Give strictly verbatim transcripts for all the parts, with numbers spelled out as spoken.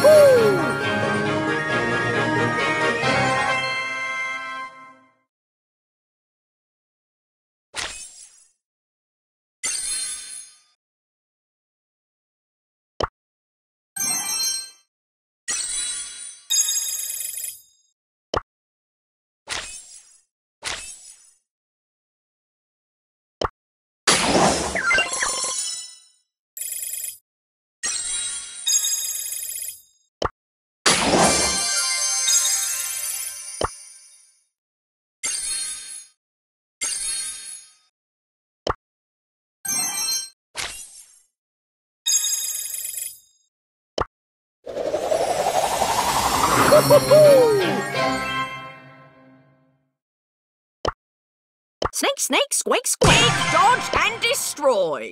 Snake, snake, squeak, squeak, dodge and destroy.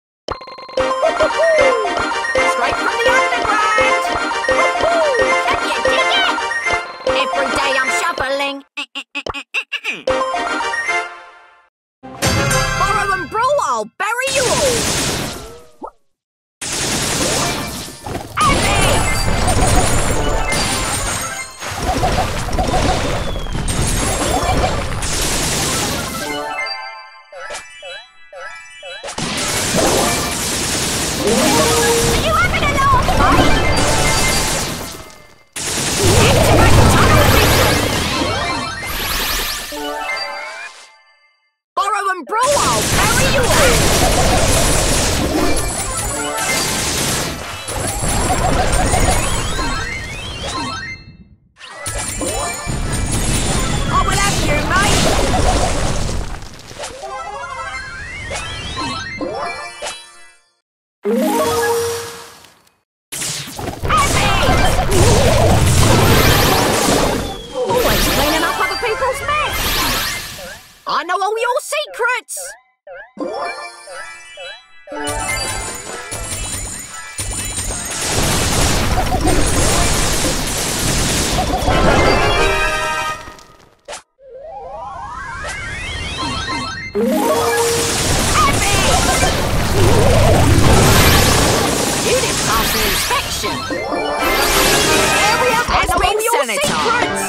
Straight from the underground. Can you dig it? Every day I'm shoveling. Borrow and brawl, I'll bury you all. Bro, I'll bury you all! I will have you, mate! Always cleaning up other people's mess! I know all your secrets! You didn't pass the inspection! Area has been sanitized!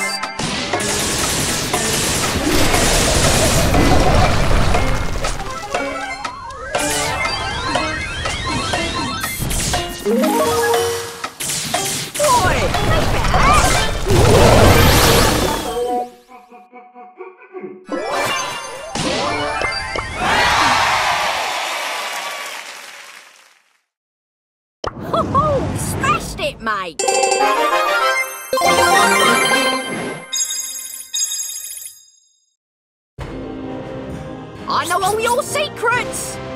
Ho-ho! Smashed it, mate! I know all your secrets!